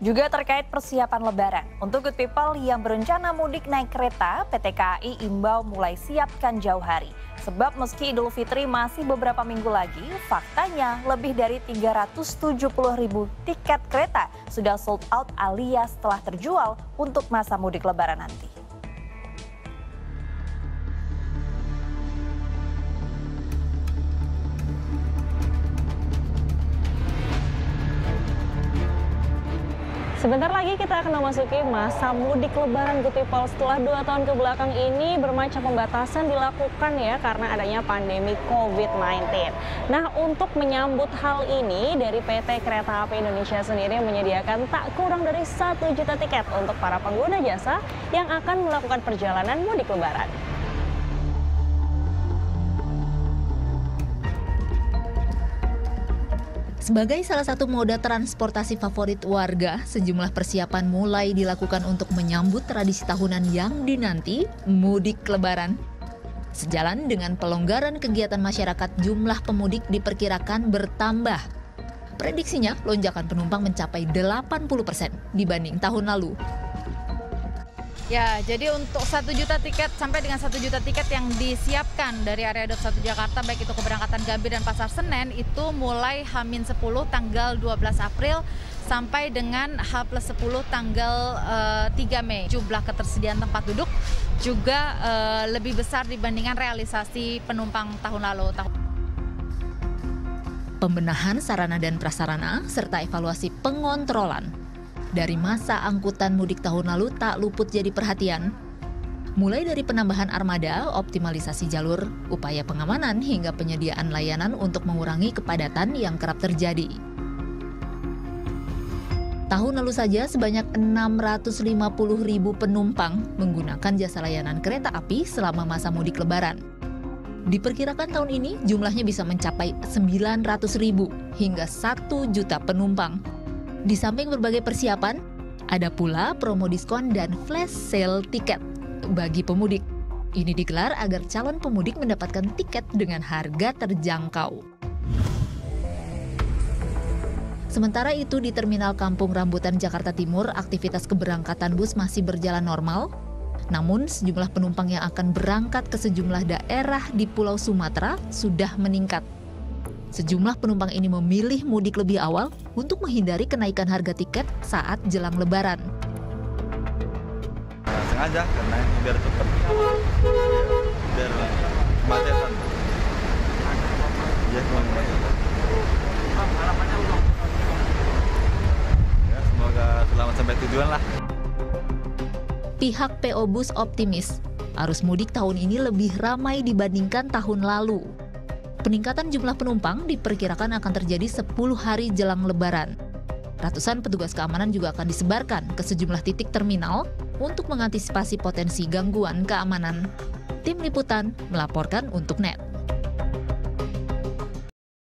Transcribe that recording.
Juga terkait persiapan Lebaran, untuk good people yang berencana mudik naik kereta, PT KAI imbau mulai siapkan jauh hari. Sebab meski Idul Fitri masih beberapa minggu lagi, faktanya lebih dari 370.000 tiket kereta sudah sold out alias telah terjual untuk masa mudik Lebaran nanti. Sebentar lagi kita akan memasuki masa mudik Lebaran Good People. Setelah 2 tahun ke belakang ini bermacam pembatasan dilakukan ya karena adanya pandemi COVID-19. Nah, untuk menyambut hal ini dari PT Kereta Api Indonesia sendiri menyediakan tak kurang dari 1 juta tiket untuk para pengguna jasa yang akan melakukan perjalanan mudik Lebaran. Sebagai salah satu moda transportasi favorit warga, sejumlah persiapan mulai dilakukan untuk menyambut tradisi tahunan yang dinanti, mudik Lebaran. Sejalan dengan pelonggaran kegiatan masyarakat, jumlah pemudik diperkirakan bertambah. Prediksinya, lonjakan penumpang mencapai 80% dibanding tahun lalu. Ya, jadi untuk 1 juta tiket sampai dengan 1 juta tiket yang disiapkan dari area Daup 1 Jakarta, baik itu keberangkatan Gambir dan Pasar Senen, itu mulai H-10 tanggal 12 April sampai dengan H+10 tanggal 3 Mei. Jumlah ketersediaan tempat duduk juga lebih besar dibandingkan realisasi penumpang tahun lalu. Pembenahan sarana dan prasarana serta evaluasi pengontrolan dari masa angkutan mudik tahun lalu tak luput jadi perhatian. Mulai dari penambahan armada, optimalisasi jalur, upaya pengamanan hingga penyediaan layanan untuk mengurangi kepadatan yang kerap terjadi. Tahun lalu saja sebanyak 650.000 penumpang menggunakan jasa layanan kereta api selama masa mudik Lebaran. Diperkirakan tahun ini jumlahnya bisa mencapai 900.000 hingga 1 juta penumpang. Di samping berbagai persiapan, ada pula promo diskon dan flash sale tiket bagi pemudik. Ini digelar agar calon pemudik mendapatkan tiket dengan harga terjangkau. Sementara itu di Terminal Kampung Rambutan, Jakarta Timur, aktivitas keberangkatan bus masih berjalan normal. Namun sejumlah penumpang yang akan berangkat ke sejumlah daerah di Pulau Sumatera sudah meningkat. Sejumlah penumpang ini memilih mudik lebih awal untuk menghindari kenaikan harga tiket saat jelang Lebaran. Sengaja karena biar cepat, biar kemacetan. Ya, kemacetan. Ya, semoga selamat sampai tujuan lah. Pihak PO Bus optimis, arus mudik tahun ini lebih ramai dibandingkan tahun lalu. Peningkatan jumlah penumpang diperkirakan akan terjadi 10 hari jelang Lebaran. Ratusan petugas keamanan juga akan disebarkan ke sejumlah titik terminal untuk mengantisipasi potensi gangguan keamanan. Tim Liputan melaporkan untuk NET.